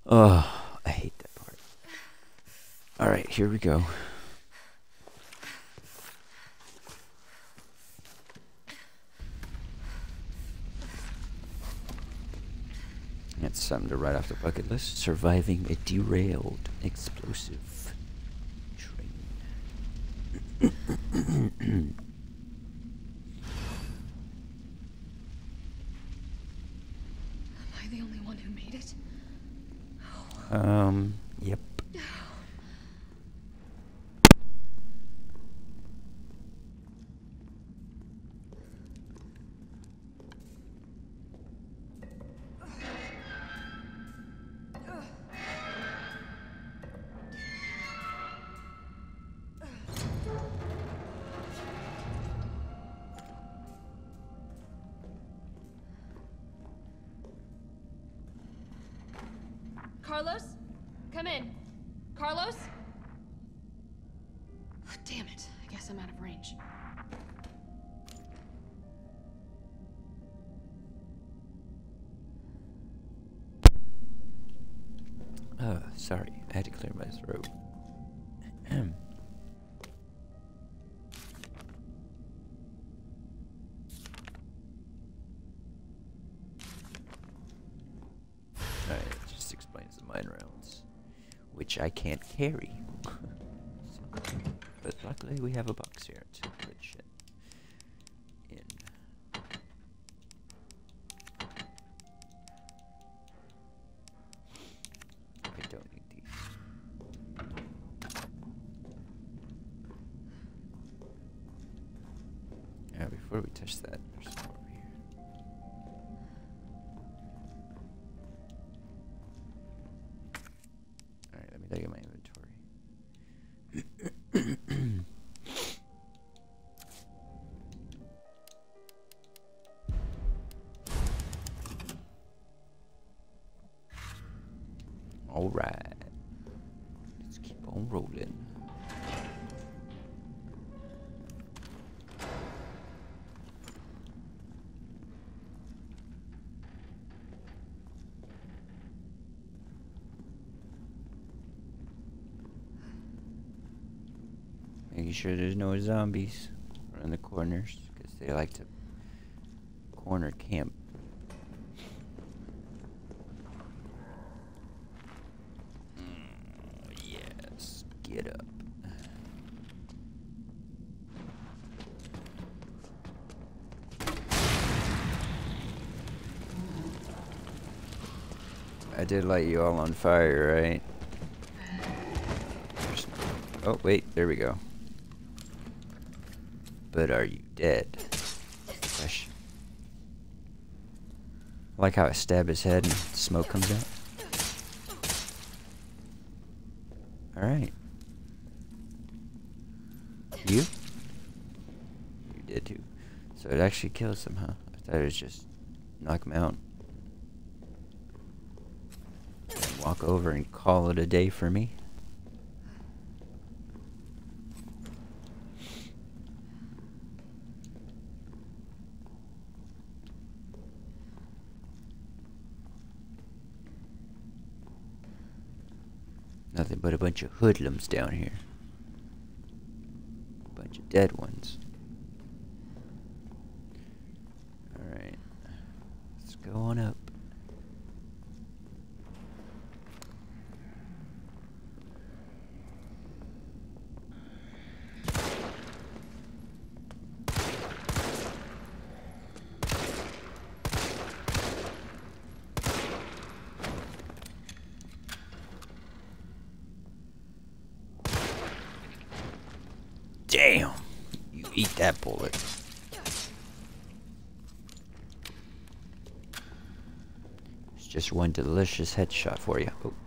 Oh, I hate that part. Alright, here we go. That's something to write off the bucket list. Surviving a derailed explosive train. Am I the only one who made it? Yep. Carlos? Come in. Carlos? Oh, damn it. I guess I'm out of range. Sorry. I had to clear my throat. Alright, it just explains the mine rounds, which I can't carry. But luckily we have a box here to put shit in. I don't need these. Yeah, before we touch that, there's some over here. Alright, let me look at my inventory. Alright. Let's keep on rolling. Making sure there's no zombies around the corners, because they like to corner camp. Yes, get up. I did light you all on fire, right? Oh, wait, there we go. But are you dead? Question. I like how I stab his head and smoke comes out. Alright. You? You did too. So it actually kills them, huh? I thought it was just knock them out. And walk over and call it a day for me. Nothing but a bunch of hoodlums down here. A bunch of dead ones. Alright. Let's go on up. Damn! You eat that bullet. It's just one delicious headshot for you. Oh.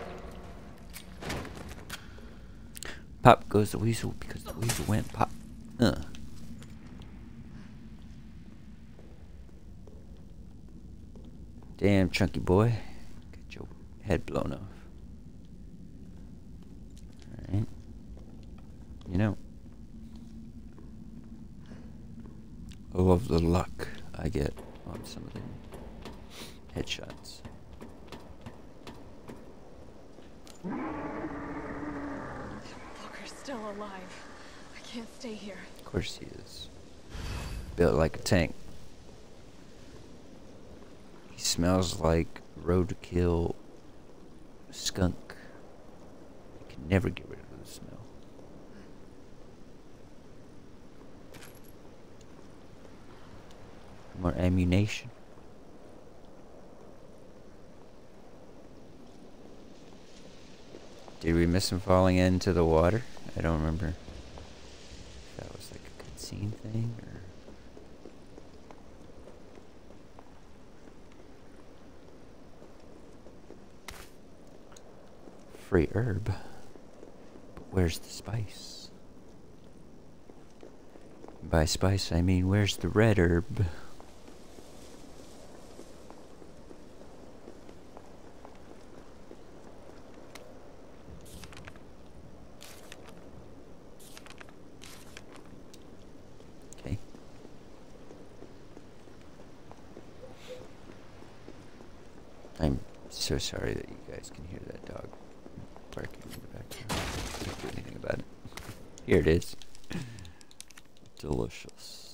Pop goes the weasel because the weasel went pop. Damn, chunky boy. Get your head blown off. Alright. You know, I love the luck I get on some of the headshots. Fucker's still alive. I can't stay here. Of course he is. Built like a tank. He smells like roadkill skunk. You can never get rid of the smell. More ammunition. Did we miss him falling into the water? I don't remember if that was like a cutscene thing or... Free herb. But where's the spice? By spice I mean where's the red herb? Okay. I'm so sorry that you guys can hear that dog barking in the background. Can't do anything about it. Here it is. Delicious.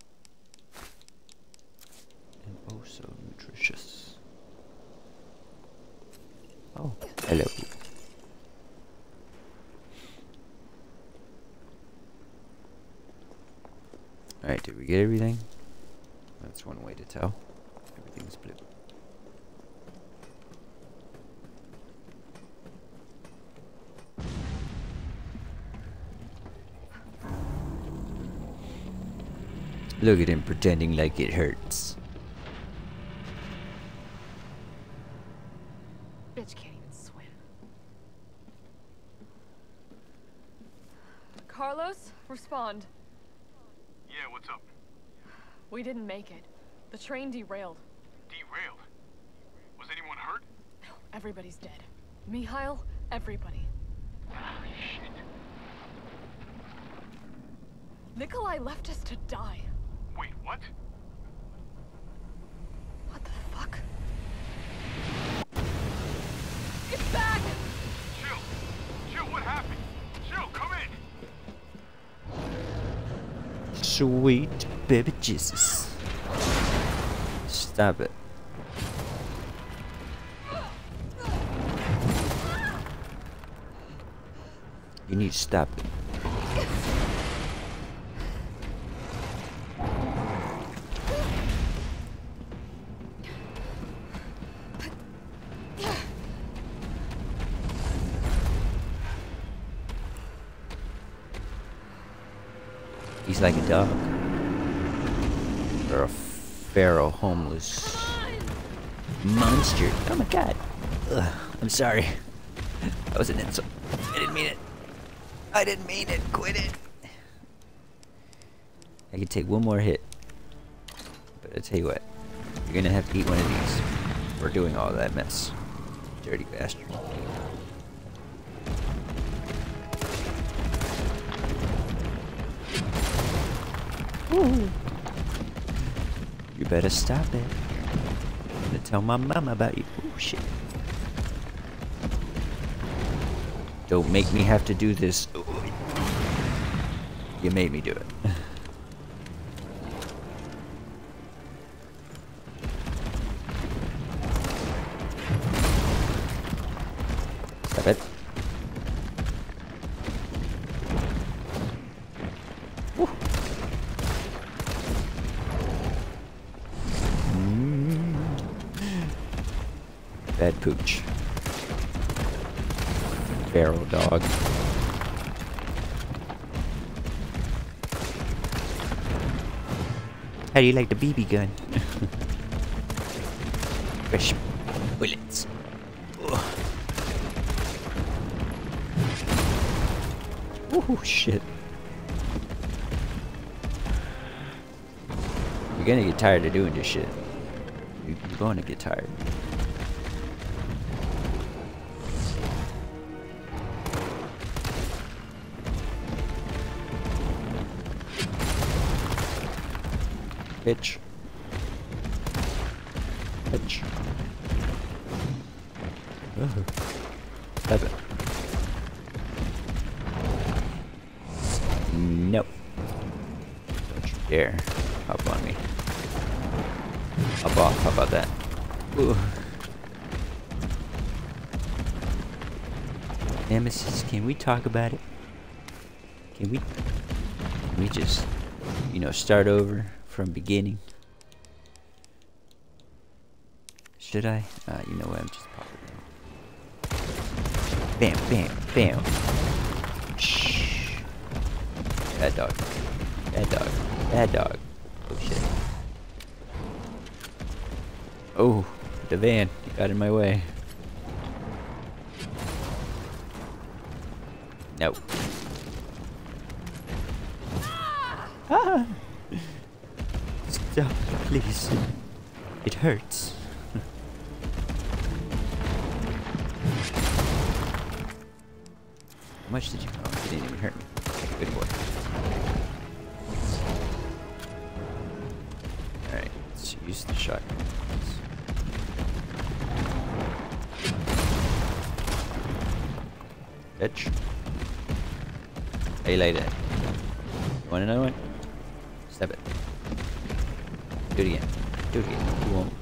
And oh so nutritious. Oh, hello. Alright, did we get everything? That's one way to tell. Everything's blue. Look at him pretending like it hurts. Bitch can't even swim. Carlos, respond. Yeah, what's up? We didn't make it. The train derailed. Derailed? Was anyone hurt? No, everybody's dead. Mikhail, everybody. Ah, shit. Nikolai left us to die. Wait, what? What the fuck? It's back! Chill. Chill, what happened? Chill, come in. Sweet baby Jesus. Stop it. You need to stop it. He's like a dog. Or a feral, homeless monster. Oh my god. Ugh, I'm sorry. That was an insult. I didn't mean it. I didn't mean it. Quit it. I can take one more hit. But I tell you what. You're gonna have to eat one of these. We're doing all that mess. Dirty bastard. Ooh. You better stop it. I'm gonna tell my mama about you. Oh shit. Don't make me have to do this. Ooh. You made me do it. Stop it. Woo. Bad pooch. Feral dog. How do you like the BB gun? Fresh bullets. Oh shit. You're gonna get tired of doing this shit. You're going to get tired. Bitch. Bitch. Oh. Stop it. Nope. Don't you dare hop on me. Hop off. How about that? Ooh. Nemesis, can we talk about it? Can we just, you know, start over from beginning? Should I? You know what? I'm just popping down. Bam, bam, bam. Shh. Bad dog. Bad dog. Bad dog. Oh shit. Oh, the van. You got in my way. No. Ah! Stop, please. It hurts. How much did you? Oh, you didn't even hurt me. Good boy. Alright, let's use the shotgun. Bitch. Hey, lady. You want another one? Step it. Do it again. Do it again. You won't.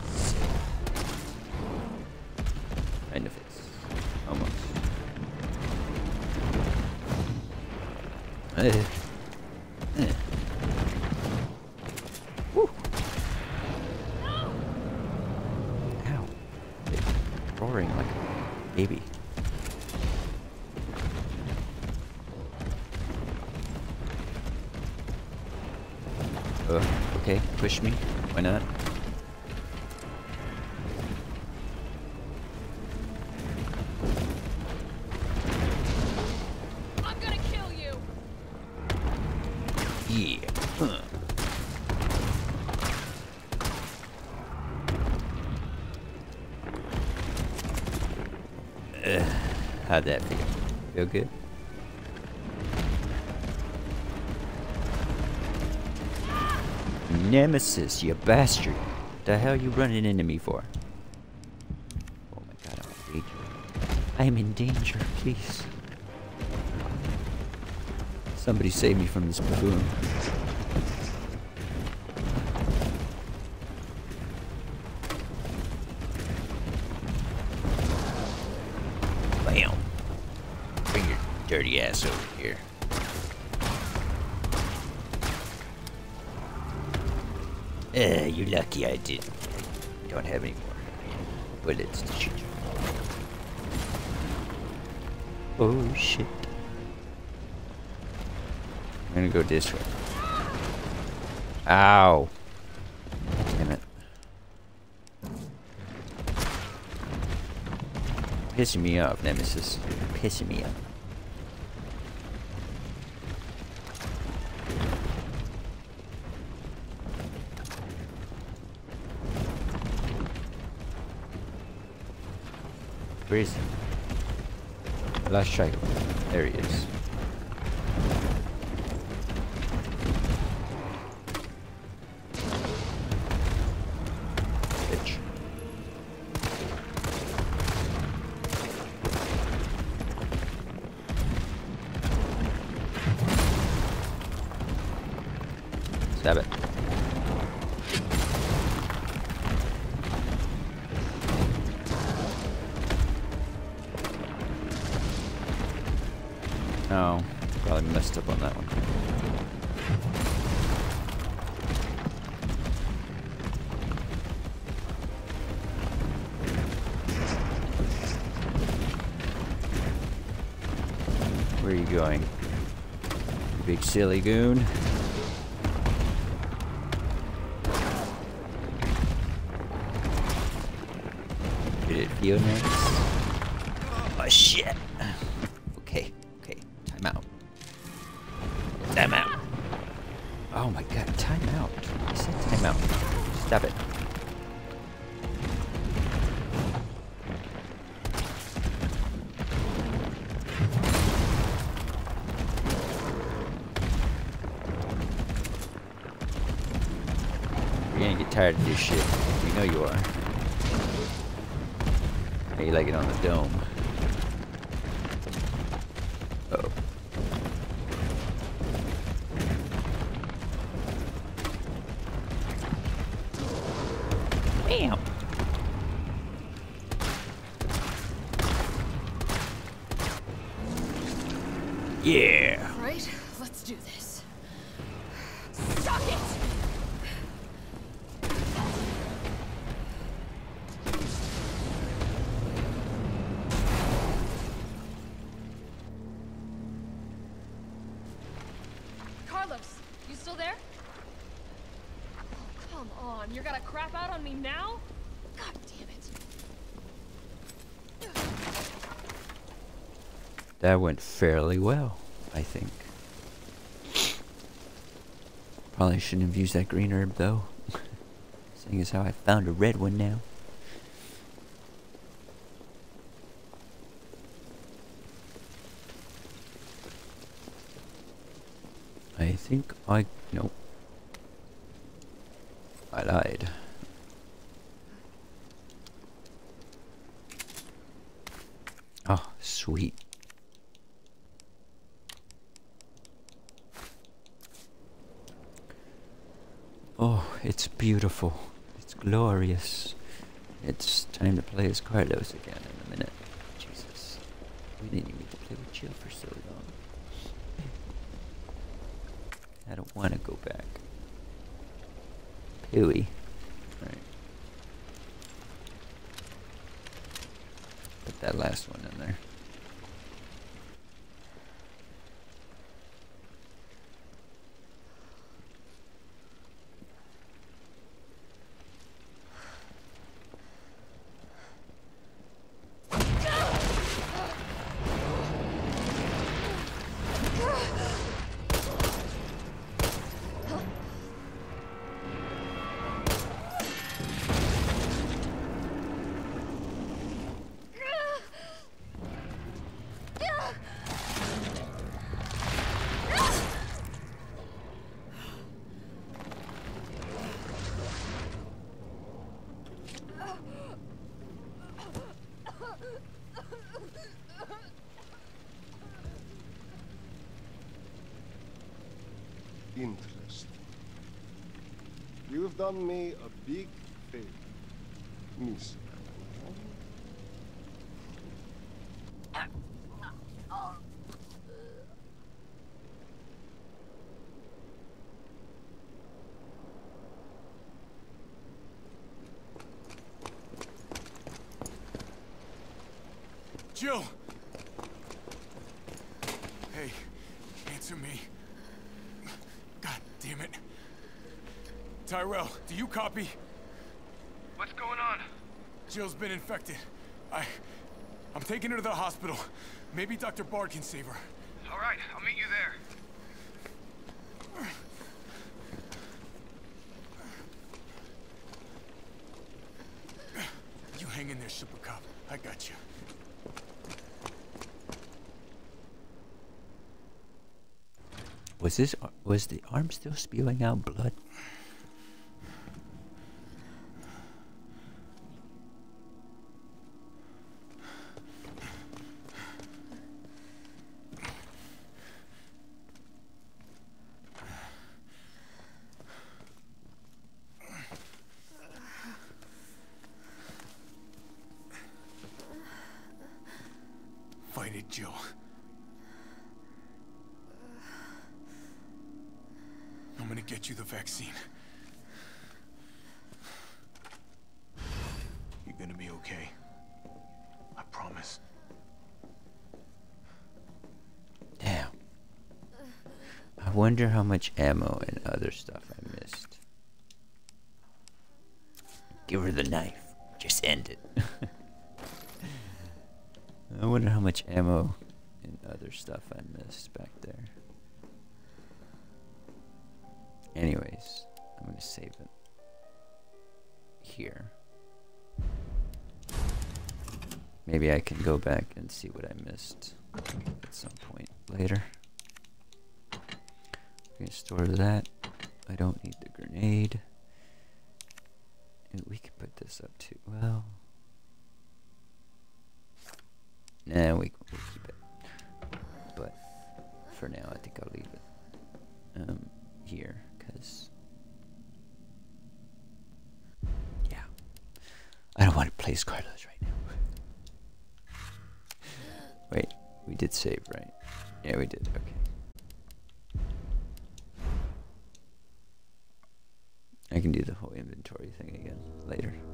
Right in the face. Almost. Woo. Ow. It's roaring like a baby. Okay, push me. Why not? I'm gonna kill you. Yeah. Huh. How'd that feel? Feel good? Nemesis, you bastard. What the hell you running into me for? Oh my god, I'm in danger. I am in danger, please. Somebody save me from this baboon. Bam. Bring your dirty ass over here. You're lucky I don't have any more bullets to shoot you. Oh shit. I'm gonna go this way. Ow. Damn it. Pissing me off, Nemesis. You're pissing me off. Where is he? I lost track of him. There he is. Bitch. Stab it. No, probably messed up on that one. Where are you going? You big silly goon. Did it feel nice? Oh shit. Okay. Time out. Time out. Oh my god, time out. I said time out. Stop it. You're gonna get tired of this shit. You know you are. How you like it on the dome? Uh-oh. Bam! Yeah! Right? Let's do this. Suck it! Carlos, you still there? Oh, come on. You're gonna crap out on me now? God damn it. That went fairly well, I think. Probably shouldn't have used that green herb though. Seeing as how I found a red one now. I think nope. I lied. Oh, sweet. Oh, it's beautiful. It's glorious. It's time to play as Carlos again in a minute. Jesus. We didn't even get to play with Jill for so long. I don't want to go back. Pooey. Alright. Put that last one in there. Interesting. You've done me a big favor, Miss. Jill! Hey, answer me. God damn it. Tyrell, do you copy? What's going on? Jill's been infected. I'm taking her to the hospital. Maybe Dr. Bard can save her. All right, I'll meet you there. You hang in there, Super Cop. I got you. Was the arm still spewing out blood? Fight it, Jill. I'm gonna get you the vaccine. You're gonna be okay. I promise. Damn. I wonder how much ammo and other stuff I missed. Give her the knife. Just end it. I wonder how much ammo and other stuff I missed back there. Anyways, I'm gonna save it here. Maybe I can go back and see what I missed at some point later. I'm gonna store that. I don't need the grenade. And we can put this up too. Well, nah, we'll keep it. But for now, I think I'll leave it here, because yeah, I don't want to place Carlos right now. Wait, we did save, right? Yeah, we did. Okay. I can do the whole inventory thing again later.